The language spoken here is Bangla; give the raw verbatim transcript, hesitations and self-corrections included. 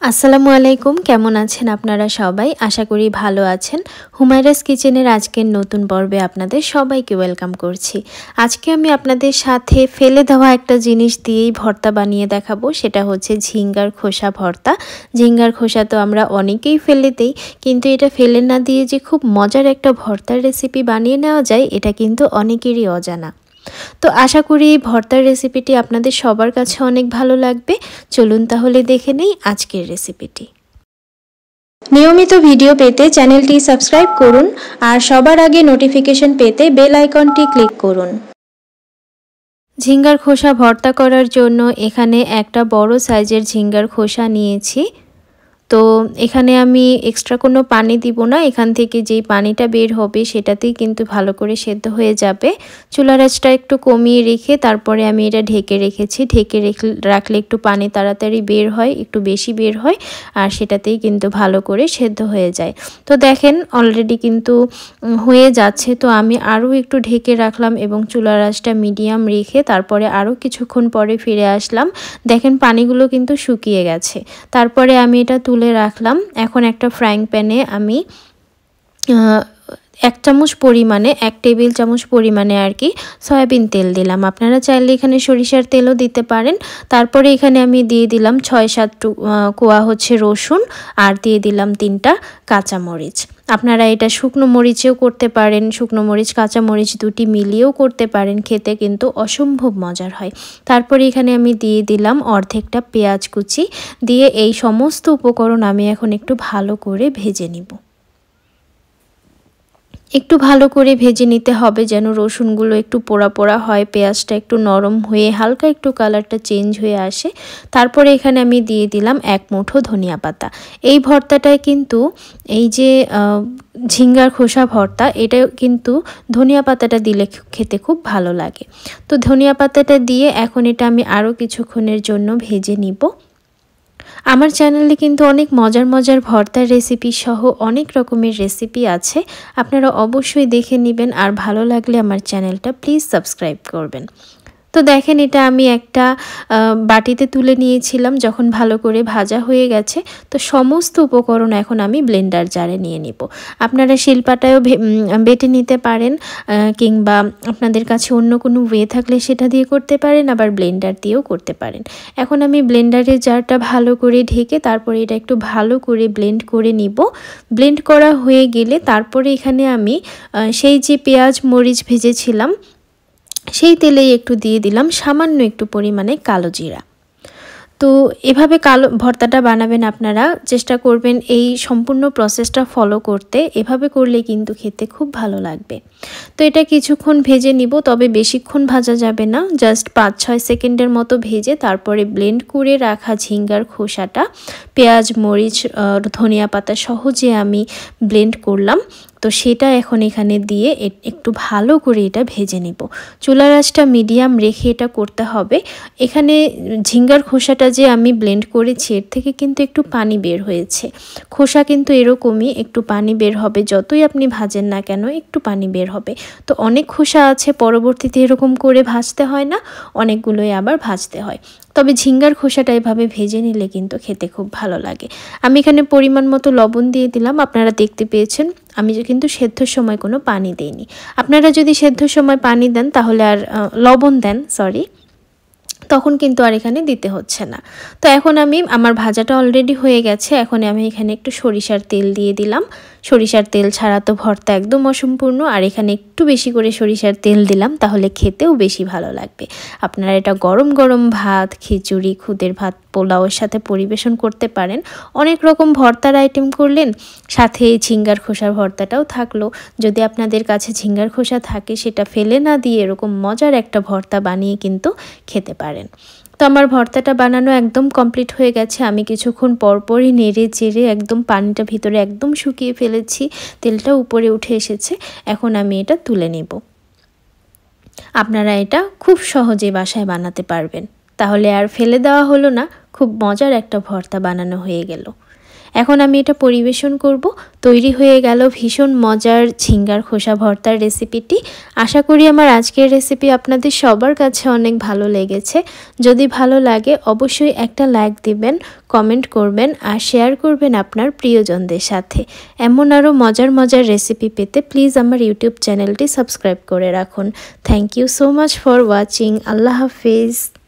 আসসালামু আলাইকুম, কেমন আছেন আপনারা সবাই? আশা করি ভালো আছেন। হুমায়রাস কিচেনের আজকের নতুন পর্বে আপনাদের সবাইকে ওয়েলকাম করছি। আজকে আমি আপনাদের সাথে ফেলে দেওয়া একটা জিনিস দিয়েই ভর্তা বানিয়ে দেখাবো, সেটা হচ্ছে ঝিঙ্গার খোসা ভর্তা। ঝিঙ্গার খোসা তো আমরা অনেকেই ফেলে দিই, কিন্তু এটা ফেলে না দিয়ে যে খুব মজার একটা ভর্তার রেসিপি বানিয়ে নেওয়া যায়, এটা কিন্তু অনেকেরই অজানা। তো আশা করি এই ভর্তার রেসিপিটি আপনাদের সবার কাছে অনেক ভালো লাগবে। চলুন তাহলে দেখে নেই আজকের রেসিপিটি। নিয়মিত ভিডিও পেতে চ্যানেলটি সাবস্ক্রাইব করুন আর সবার আগে নোটিফিকেশন পেতে বেল আইকনটি ক্লিক করুন। ঝিঙ্গার খোসা ভর্তা করার জন্য এখানে একটা বড় সাইজের ঝিঙ্গার খোসা নিয়েছি। তো এখানে আমি এক্সট্রা কোনো পানি দিব না, এখান থেকে যেই পানিটা বের হবে সেটাতেই কিন্তু ভালো করে সেদ্ধ হয়ে যাবে। চুলার আঁচটা একটু কমিয়ে রেখে তারপরে আমি এটা ঢেকে রেখেছি। ঢেকে রেখে রাখলে একটু পানি তাড়াতাড়ি বের হয়, একটু বেশি বের হয়, আর সেটাতেই কিন্তু ভালো করে সেদ্ধ হয়ে যায়। তো দেখেন অলরেডি কিন্তু হয়ে যাচ্ছে। তো আমি আরও একটু ঢেকে রাখলাম এবং চুলার আঁচটা মিডিয়াম রেখে তারপরে আরও কিছুক্ষণ পরে ফিরে আসলাম। দেখেন পানিগুলো কিন্তু শুকিয়ে গেছে। তারপরে আমি এটা তুলে রাখলাম। এখন একটা ফ্রাইং প্যানে আমি এক চামচ পরিমাণে এক টেবিল চামচ পরিমাণে আর কি সয়াবিন তেল দিলাম। আপনারা চাইলে এখানে সরিষার তেলও দিতে পারেন। তারপরে এখানে আমি দিয়ে দিলাম ছয় সাত কোয়া হচ্ছে রসুন, আর দিয়ে দিলাম তিনটা কাঁচামরিচ। আপনারা এটা শুকনো মরিচেও করতে পারেন, শুকনো মরিচ কাঁচা মরিচ দুটি মিলিয়েও করতে পারেন, খেতে কিন্তু অসম্ভব মজার হয়। তারপরে এখানে আমি দিয়ে দিলাম অর্ধেকটা পেঁয়াজ কুচি। দিয়ে এই সমস্ত উপকরণ আমি এখন একটু ভালো করে ভেজে নিব। একটু ভালো করে ভেজে নিতে হবে যেন রসুনগুলো একটু পোড়া পোড়া হয়, পেঁয়াজটা একটু নরম হয়ে হালকা একটু কালারটা চেঞ্জ হয়ে আসে। তারপরে এখানে আমি দিয়ে দিলাম এক মুঠো ধনিয়া পাতা। এই ভর্তাটায় কিন্তু এই যে ঝিঙ্গার খোসা ভর্তা, এটা কিন্তু ধনিয়া পাতাটা দিলে খেতে খুব ভালো লাগে। তো ধনিয়া পাতাটা দিয়ে এখন এটা আমি আরও কিছুক্ষণের জন্য ভেজে নিব। আমার চ্যানেলে কিন্তু অনেক মজার মজার ভর্তার রেসিপি সহ অনেক রকমের রেসিপি আছে, আপনারা অবশ্যই দেখে নেবেন। আর ভালো লাগলে আমার চ্যানেলটা প্লিজ সাবস্ক্রাইব করবেন। তো দেখেন এটা আমি একটা বাটিতে তুলে নিয়েছিলাম যখন ভালো করে ভাজা হয়ে গেছে। তো সমস্ত উপকরণ এখন আমি ব্লেন্ডার জারে নিয়ে নিব। আপনারা শিলপাটায়ও বেটে নিতে পারেন, কিংবা আপনাদের কাছে অন্য কোনো ওয়ে থাকলে সেটা দিয়ে করতে পারেন, আবার ব্লেন্ডার দিয়েও করতে পারেন। এখন আমি ব্লেন্ডারের জারটা ভালো করে ঢেকে তারপরে এটা একটু ভালো করে ব্লেন্ড করে নিব। ব্লেন্ড করা হয়ে গেলে তারপরে এখানে আমি সেই যে পেঁয়াজ মরিচ ভেজেছিলাম সেই তেলেই একটু দিয়ে দিলাম সামান্য একটু পরিমাণে কালো জিরা। তো এভাবে কালো ভর্তাটা বানাবেন, আপনারা চেষ্টা করবেন এই সম্পূর্ণ প্রসেসটা ফলো করতে। এভাবে করলে কিন্তু খেতে খুব ভালো লাগবে। তো এটা কিছুক্ষণ ভেজে নিব, তবে বেশিক্ষণ ভাজা যাবে না, জাস্ট পাঁচ ছয় সেকেন্ডের মতো ভেজে তারপরে ব্লেন্ড করে রাখা ঝিঙ্গার খোসাটা পেঁয়াজ মরিচ ধনিয়া পাতা সহজে আমি ব্লেন্ড করলাম। তো সেটা এখন এখানে দিয়ে একটু ভালো করে এটা ভেজে নিব। চুলার আঁচটা মিডিয়াম রেখে এটা করতে হবে। এখানে ঝিঙ্গার খোসাটা যে আমি ব্লেন্ড করেছি এর থেকে কিন্তু একটু পানি বের হয়েছে। খোসা কিন্তু এরকমই একটু পানি বের হবে, যতই আপনি ভাজেন না কেন একটু পানি বের হবে। তো অনেক খোসা আছে পরবর্তীতে এরকম করে ভাজতে হয় না, অনেকগুলোই আবার ভাজতে হয়। তবে ঝিঙ্গার খোসাটা এভাবে ভেজে নিলে কিন্তু খেতে খুব ভালো লাগে। আমি এখানে পরিমাণ মতো লবণ দিয়ে দিলাম। আপনারা দেখতে পেয়েছেন আমি কিন্তু সেদ্ধর সময় কোনো পানি দেইনি। আপনারা যদি সেদ্ধর সময় পানি দেন তাহলে আর লবণ দেন সরি তখন কিন্তু আর এখানে দিতে হচ্ছে না। তো এখন আমি আমার ভাজাটা অলরেডি হয়ে গেছে। এখন আমি এখানে একটু সরিষার তেল দিয়ে দিলাম। সরিষার তেল ছাড়া তো ভর্তা একদম অসম্পূর্ণ, আর এখানে একটু বেশি করে সরিষার তেল দিলাম, তাহলে খেতেও বেশি ভালো লাগবে। আপনারা এটা গরম গরম ভাত, খিচুড়ি, খুদের ভাত, পোলাওয়ের সাথে পরিবেশন করতে পারেন। অনেক রকম ভর্তার আইটেম করলেন, সাথে এই ঝিঙ্গার খোসার ভর্তাটাও থাকলো। যদি আপনাদের কাছে ঝিঙ্গার খোসা থাকে সেটা ফেলে না দিয়ে এরকম মজার একটা ভর্তা বানিয়ে কিন্তু খেতে পারেন। তো আমার ভর্তাটা বানানো একদম কমপ্লিট হয়ে গেছে। আমি কিছুক্ষণ পরপরই নেড়ে চেড়ে একদম পানিটা ভিতরে একদম শুকিয়ে ফেলেছি, তেলটা উপরে উঠে এসেছে। এখন আমি এটা তুলে নেব। আপনারা এটা খুব সহজে বাসায় বানাতে পারবেন, তাহলে আর ফেলে দেওয়া হলো না, খুব মজার একটা ভর্তা বানানো হয়ে গেল। এখন আমি এটা পরিবেশন করব। তৈরি হয়ে গেল ভীষণ মজার ঝিঙ্গার খোসা ভর্তার রেসিপিটি। আশা করি আমার আজকের রেসিপি আপনাদের সবার কাছে অনেক ভালো লেগেছে। যদি ভালো লাগে অবশ্যই একটা লাইক দিবেন, কমেন্ট করবেন আর শেয়ার করবেন আপনার প্রিয়জনদের সাথে। এমন আরও মজার মজার রেসিপি পেতে প্লিজ আমার ইউটিউব চ্যানেলটি সাবস্ক্রাইব করে রাখুন। Thank you so much for watching. আল্লাহ হাফিজ।